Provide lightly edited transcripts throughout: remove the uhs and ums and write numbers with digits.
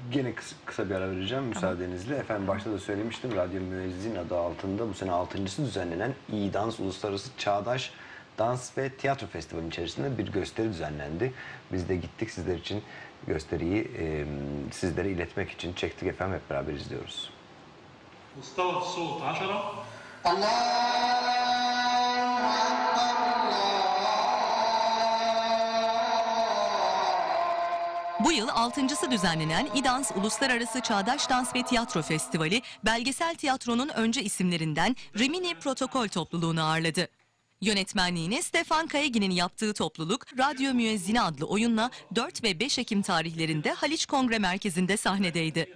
Gene kısa bir ara vereceğim müsaadenizle. Efendim başta da söylemiştim, Radyo Müezzin adı altında bu sene 6.'sı düzenlenen İ-Dans Uluslararası Çağdaş Dans ve Tiyatro Festivali içerisinde bir gösteri düzenlendi. Biz de gittik, sizler için gösteriyi sizlere iletmek için çektik efendim, hep beraber izliyoruz. مستوى الصوت 10. Bu yıl 6.'sı düzenlenen İ-Dans Uluslararası Çağdaş Dans ve Tiyatro Festivali, belgesel tiyatronun öncü isimlerinden Rimini Protokol topluluğunu ağırladı. Yönetmenliğini Stefan Kayegi'nin yaptığı topluluk, Radyo Müezzini adlı oyunla 4 ve 5 Ekim tarihlerinde Haliç Kongre Merkezi'nde sahnedeydi.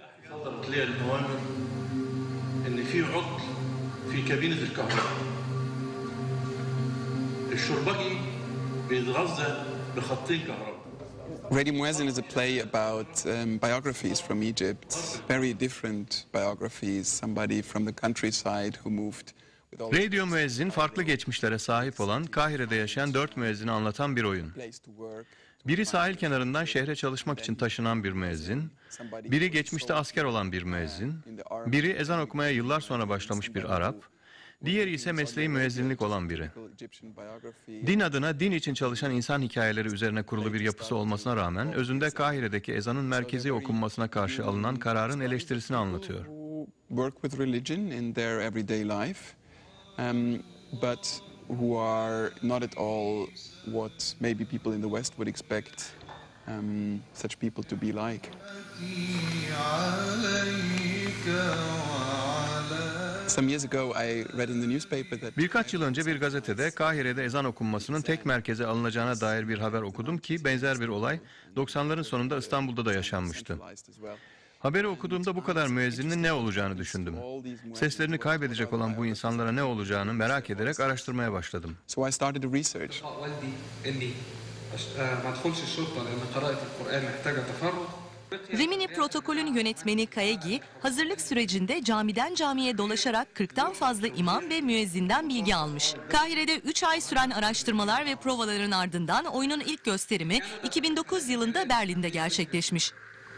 Radio Muezzin is a play about biographies from Egypt, very different biographies. Somebody from the countryside who moved. Radio Müezzin, farklı geçmişlere sahip olan, Kahire'de yaşayan 4 müezzini anlatan bir oyun. Biri sahil kenarından şehre çalışmak için taşınan bir müezzin, biri geçmişte asker olan bir müezzin, biri ezan okumaya yıllar sonra başlamış bir Arap, diğeri ise mesleği müezzinlik olan biri. Din adına din için çalışan insan hikayeleri üzerine kurulu bir yapısı olmasına rağmen, özünde Kahire'deki ezanın merkezi okunmasına karşı alınan kararın eleştirisini anlatıyor. But who are not at all what maybe people in the West would expect such people to be like. Some years ago I read in the newspaper that Birkaç yıl önce bir gazetede Kahire'de ezan okunmasının tek merkeze alınacağına dair bir haber okudum ki benzer bir olay 90'ların sonunda İstanbul'da da yaşanmıştı. Haberi okuduğumda bu kadar müezzinin ne olacağını düşündüm. Seslerini kaybedecek olan bu insanlara ne olacağını merak ederek araştırmaya başladım. So I started a research. Rimini Protokol'ün yönetmeni Kayegi, hazırlık sürecinde camiden camiye dolaşarak 40'tan fazla imam ve müezzinden bilgi almış. Kahire'de 3 ay süren araştırmalar ve provaların ardından oyunun ilk gösterimi 2009 yılında Berlin'de gerçekleşmiş.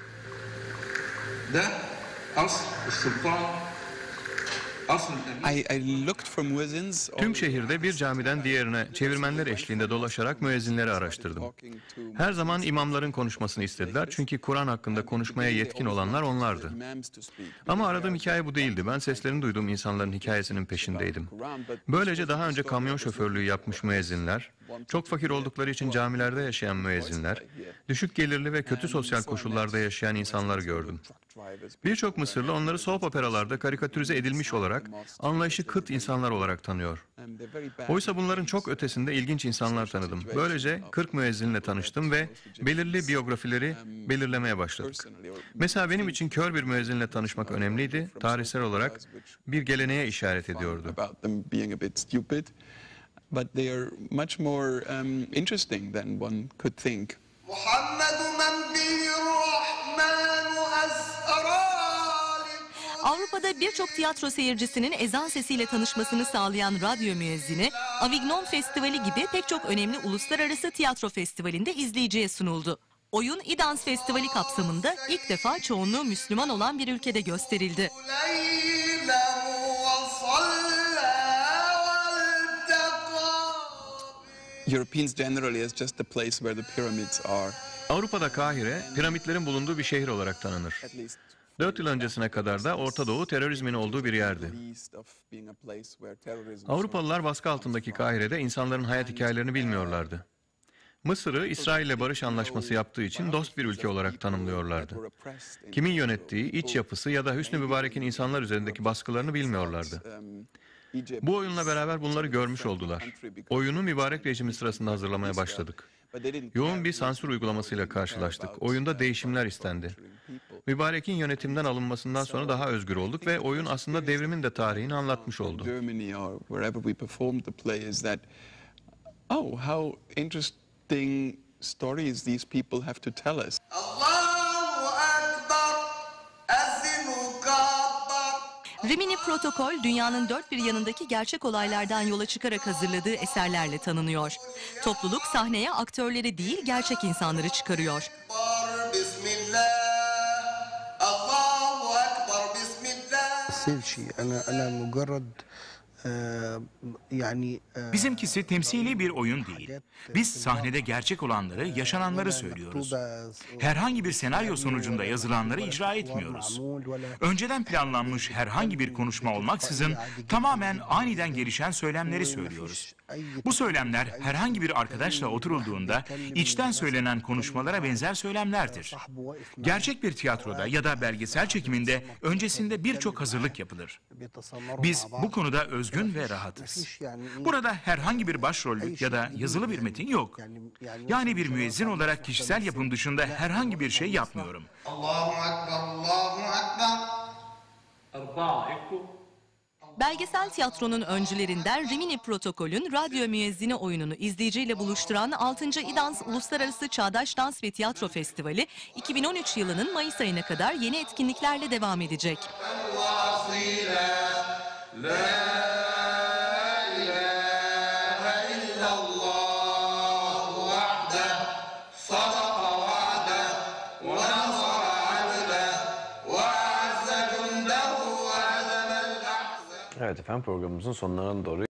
I looked for muezzins. Tüm şehirde bir camiden diğerine çevirmenler eşliğinde dolaşarak müezzinleri araştırdım. Her zaman imamların konuşmasını istediler çünkü Kur'an hakkında konuşmaya yetkin olanlar onlardı. Ama aradığım hikaye bu değildi. Ben seslerini duyduğum insanların hikayesinin peşindeydim. Böylece daha önce kamyon şoförlüğü yapmış müezzinler, çok fakir oldukları için camilerde yaşayan müezzinler, düşük gelirli ve kötü sosyal koşullarda yaşayan insanları gördüm. Birçok Mısırlı onları soap operalarda karikatürize edilmiş olarak, anlayışı kıt insanlar olarak tanıyor. Oysa bunların çok ötesinde ilginç insanlar tanıdım. Böylece 40 müezzinle tanıştım ve belirli biyografileri belirlemeye başladık. Mesela benim için kör bir müezzinle tanışmak önemliydi. Tarihsel olarak bir geleneğe işaret ediyordu. But they are much more interesting than one could think. Avrupa'da birçok tiyatro seyircisinin ezan sesiyle tanışmasını sağlayan Radyo Müezzini, Avignon Festivali gibi pek çok önemli uluslararası tiyatro festivalinde izleyiciye sunuldu. Oyun İ-Dans Festivali kapsamında ilk defa çoğunluğu Müslüman olan bir ülkede gösterildi. Europeans generally as just the place where the pyramids are. Avrupa'da Kahire, piramitlerin bulunduğu bir şehir olarak tanınır. 4 yıl öncesine kadar da Orta Doğu terörizmin olduğu bir yerdi. Avrupalılar baskı altındaki Kahire'de insanların hayat hikayelerini bilmiyorlardı. Mısır'ı İsrail'le barış anlaşması yaptığı için dost bir ülke olarak tanımlıyorlardı. Kimin yönettiği, iç yapısı ya da Hüsnü Mübarek'in insanlar üzerindeki baskılarını bilmiyorlardı. Bu oyunla beraber bunları görmüş oldular. Oyunu mübarek rejimi sırasında hazırlamaya başladık. Yoğun bir sansür uygulamasıyla karşılaştık. Oyunda değişimler istendi. Mübarek'in yönetimden alınmasından sonra daha özgür olduk ve oyun aslında devrimin de tarihini anlatmış oldu. Oh, how interesting stories these people have to tell us. Rimini Protokol, dünyanın dört bir yanındaki gerçek olaylardan yola çıkarak hazırladığı eserlerle tanınıyor. Topluluk sahneye aktörleri değil, gerçek insanları çıkarıyor. بمثلش أنا مجرد يعني Bizimkisi temsili bir oyun değil. Biz sahnede gerçek olanları, yaşananları söylüyoruz. Herhangi bir senaryo sonucunda yazılanları icra etmiyoruz. Önceden planlanmış herhangi bir konuşma olmaksızın tamamen aniden gelişen söylemleri söylüyoruz. Bu söylemler herhangi bir arkadaşla oturulduğunda içten söylenen konuşmalara benzer söylemlerdir. Gerçek bir tiyatroda ya da belgesel çekiminde öncesinde birçok hazırlık yapılır. Biz bu konuda özgün ve rahatız. Burada herhangi bir başrollük ya da yazılı bir metin yok. Yani bir müezzin olarak kişisel yapım dışında herhangi bir şey yapmıyorum. Allahu Ekber, Allahu Ekber. Arba'a ekku. Belgesel tiyatronun öncülerinden Rimini Protokol'ün radyo müezzini oyununu izleyiciyle buluşturan 6. İdans Uluslararası Çağdaş Dans ve Tiyatro Festivali 2013 yılının Mayıs ayına kadar yeni etkinliklerle devam edecek. Evet efendim, programımızın sonlarına doğru